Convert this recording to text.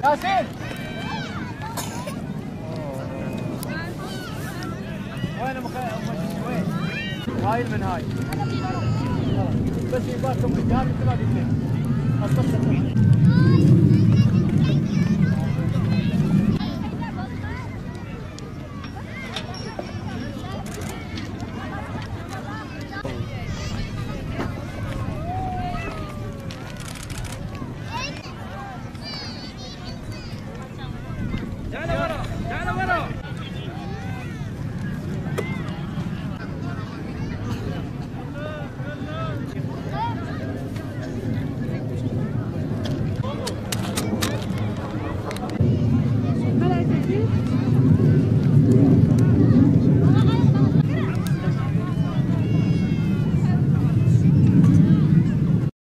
ياسين وين وين؟ هاي من هاي بس يبغى لكم رجال مثل ما قلت لك.